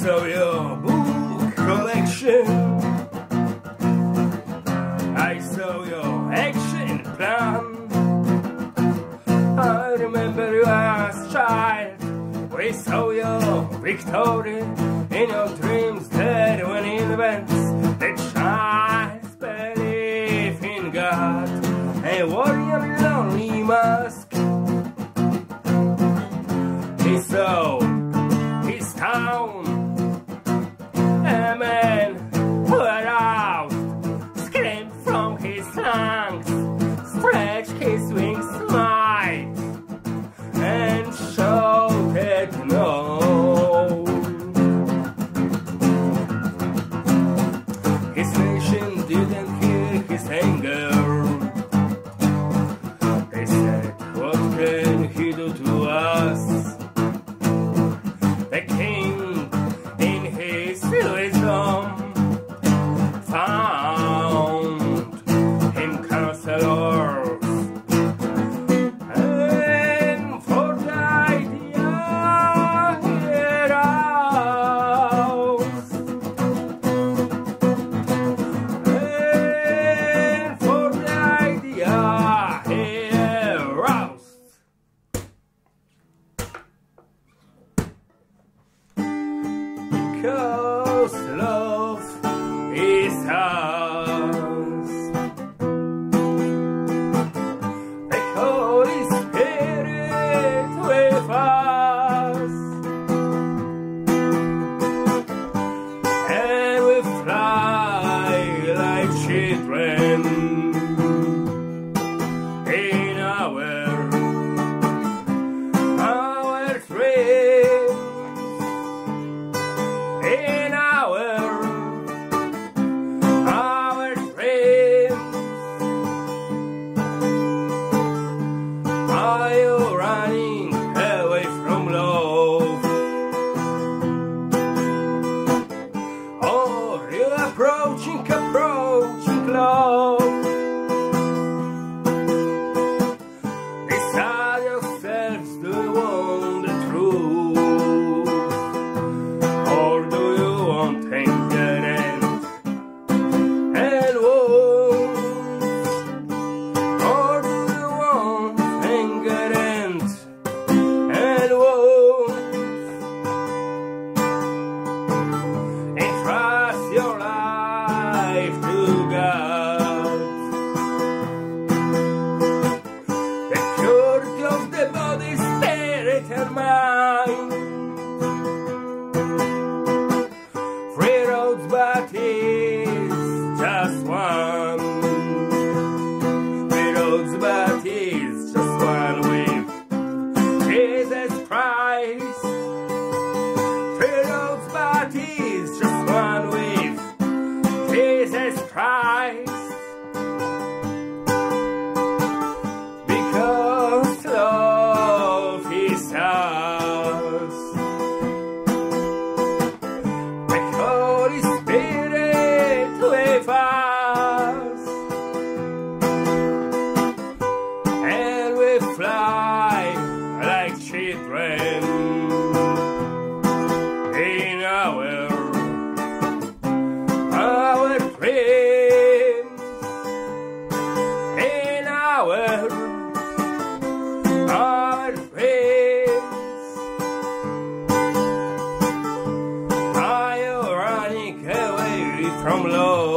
saw your book collection. I saw your action plan. I remember you as a child. We saw your victory in your dreams. That when in events, the child's belief in God, a warrior lonely mask. He saw his town, a man who aroused, screamed from his lungs, stretched his wings wide, and shouted no. His nation didn't hear his anger. They said, what can he do to us? The king in his wisdom found him counsellors, and for the idea he aroused, and for the idea he aroused. Because love is ours. The Holy Spirit with us, and we fly like children in our dreams. In our dreams, are you running away from love, or you approaching love? Decide yourselves, do you want the truth? Or do you want anger and wounds? Or do you want anger and wounds? Entrust your life to God. The purity of the body, spirit and mind. Three roads, but it's just one. Three roads, but it's just one with Jesus Christ. Three roads, but it's just one with Jesus Christ. Because love is ours. The Holy Spirit with us, and we fly like children in our dreams, in our dreams. Are you running away from love?